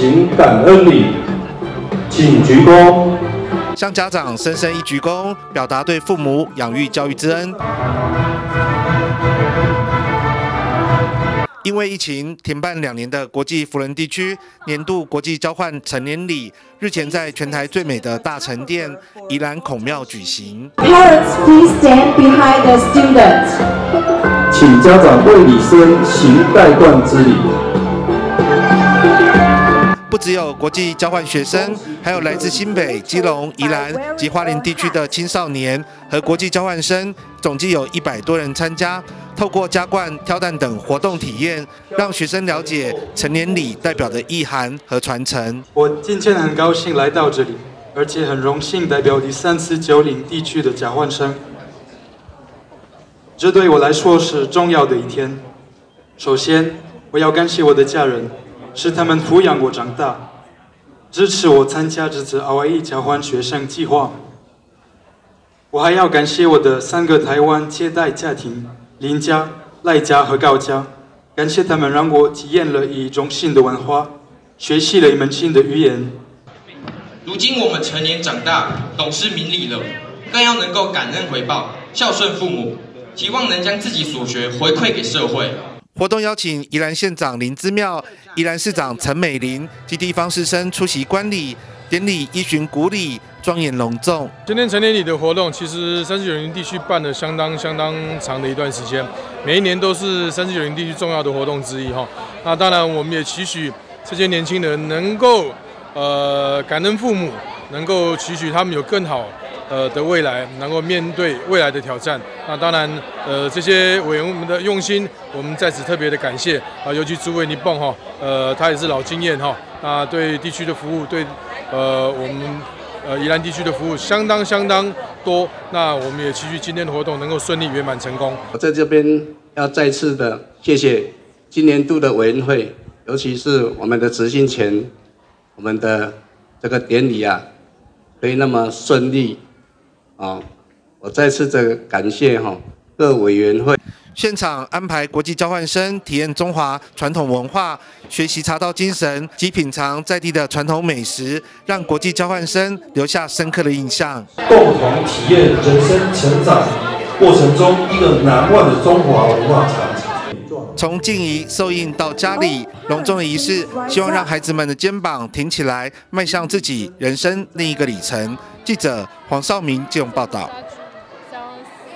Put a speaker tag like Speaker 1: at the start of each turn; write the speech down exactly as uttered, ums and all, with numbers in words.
Speaker 1: 行感恩礼，请鞠躬。
Speaker 2: 向家长深深一鞠躬，表达对父母养育教育之恩。因为疫情停办两年的国际扶轮地区年度国际交换成年礼，日前在全台最美的大成殿宜兰孔庙举行。
Speaker 3: Parents, please stand behind the student.
Speaker 1: 请家长为礼生行代冠之礼。
Speaker 2: 不只有国际交换学生，还有来自新北、基隆、宜兰及花莲地区的青少年和国际交换生，总计有一百多人参加。透过加冠、挑担等活动体验，让学生了解成年礼代表的意涵和传承。
Speaker 4: 我今天很高兴来到这里，而且很荣幸代表第三次九零地区的交换生。这对我来说是重要的一天。首先，我要感谢我的家人，是他们抚养我长大，支持我参加这次奥 A 交换学生计划。我还要感谢我的三个台湾接待家庭。林家、赖家和高家，感谢他们让我体验了一种新的文化，学习了一门新的语言。
Speaker 5: 如今我们成年长大，懂事明理了，更要能够感恩回报，孝顺父母，希望能将自己所学回馈给社会。
Speaker 2: 活动邀请宜兰县长林姿妙、宜兰市长陈美玲及地方士绅出席观礼，典礼依循古礼，庄严隆重。
Speaker 6: 今天成年礼的活动，其实三四九零地区办了相当相当长的一段时间，每一年都是三四九零地区重要的活动之一哈。那当然，我们也期许这些年轻人能够呃感恩父母，能够期许他们有更好呃的未来，能够面对未来的挑战。那当然，呃这些委员们的用心，我们在此特别的感谢啊，尤其诸位尼蹦哈，呃他也是老经验哈，那对地区的服务，对呃我们。呃，宜兰地区的服务相当相当多，那我们也期许今天的活动能够顺利圆满成功。
Speaker 7: 我在这边要再次的谢谢今年度的委员会，尤其是我们的执行前，我们的这个典礼啊，可以那么顺利啊，我再次的感谢哈各委员会。
Speaker 2: 现场安排国际交换生体验中华传统文化，学习茶道精神及品尝在地的传统美食，让国际交换生留下深刻的印象。
Speaker 1: 共同体验人生成长过程中一个难忘的中华文化场景。
Speaker 2: 从敬仪受印到家礼，隆重的仪式，希望让孩子们的肩膀挺起来，迈向自己人生另一个里程。记者黄少明基隆报道。